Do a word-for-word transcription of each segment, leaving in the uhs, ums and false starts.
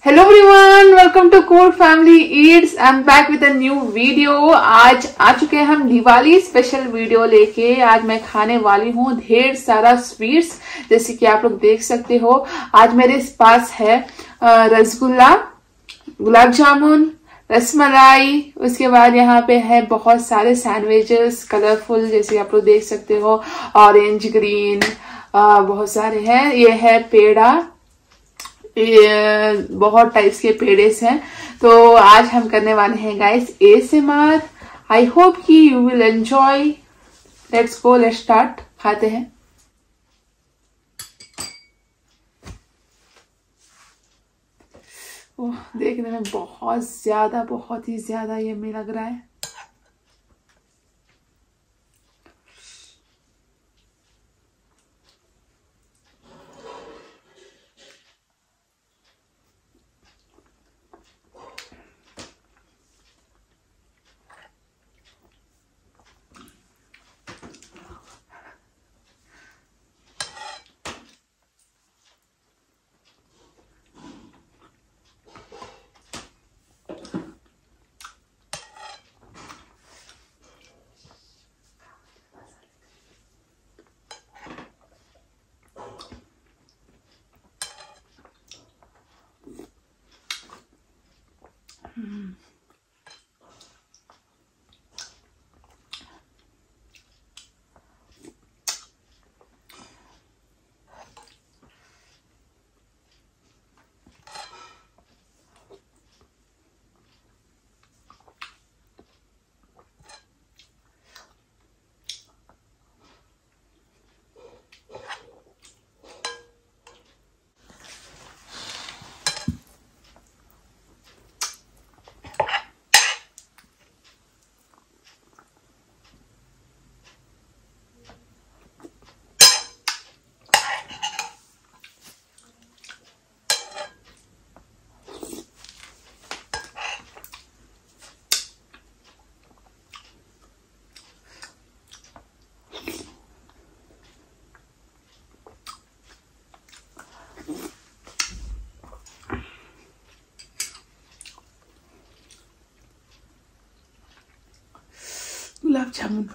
Hello everyone, welcome to Cool Family Eats. I am back with a new video. आज आ चुके हैं हम दिवाली स्पेशल वीडियो लेके। आज मैं खाने वाली हूँ ढेर सारा स्वीट्स, जैसे कि आप लोग देख सकते हो। आज मेरे पास है रसगुल्ला, गुलाब जामुन, रसमलाई, उसके बाद यहाँ पे है बहुत सारे सैंडविचेस कलरफुल, जैसे आप लोग देख सकते हो, ऑरेंज, ग्रीन, बहुत सारे हैं। ये है पेड़ा, ये बहुत टाइप्स के पेड़ेस हैं। तो आज हम करने वाले हैं गाइस एएसएमआर। आई होप कि you will enjoy. Let's go, let's start, खाते हैं। ओह, देखने में बहुत ज्यादा बहुत ही ज्यादा यम्मी लग रहा है। गुलाब जामुन,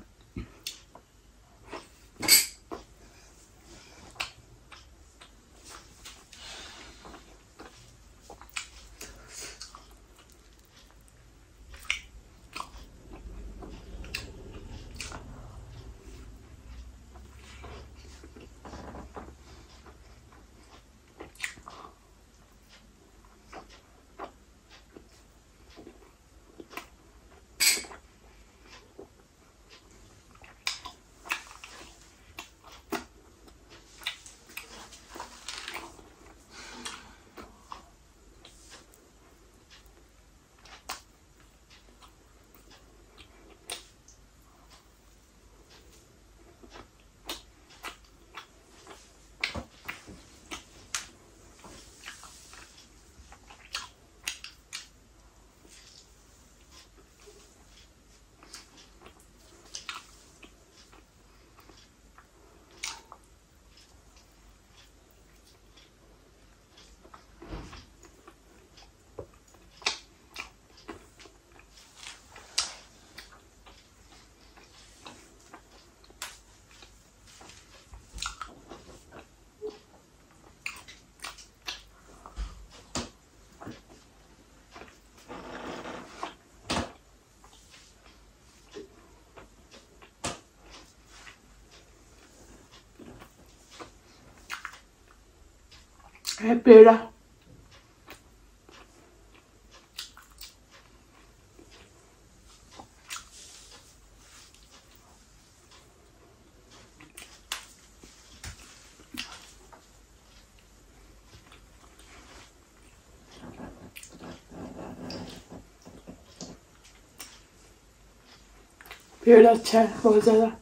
है पेड़ा। पेड़ा अच्छा है बहुत ज्यादा।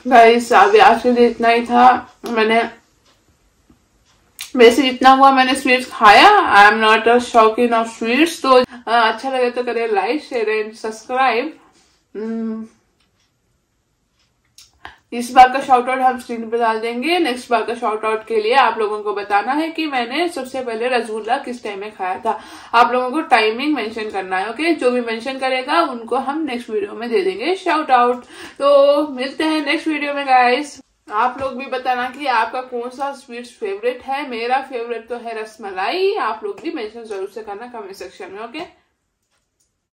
गाइस अभी आज के लिए इतना ही था। मैंने वैसे जितना हुआ मैंने स्वीट्स खाया। आई एम नॉट अ शौकीन ऑफ स्वीट्स। तो आ, अच्छा लगे तो करें लाइक शेयर एंड सब्सक्राइब। इस बार का शाउट आउट हम स्क्रीन पे डाल देंगे। नेक्स्ट बार का शाउट आउट के लिए आप लोगों को बताना है कि मैंने सबसे पहले रसगुल्ला किस टाइम में खाया था। आप लोगों को टाइमिंग मेंशन करना है। ओके, जो भी मेंशन करेगा उनको हम नेक्स्ट वीडियो में दे देंगे शाउट आउट। तो मिलते हैं नेक्स्ट वीडियो में गाइस। आप लोग भी बताना कि आपका कौन सा स्वीट्स फेवरेट है। मेरा फेवरेट तो है रसमलाई। आप लोग भी मेंशन जरूर से करना कमेंट सेक्शन में। ओके।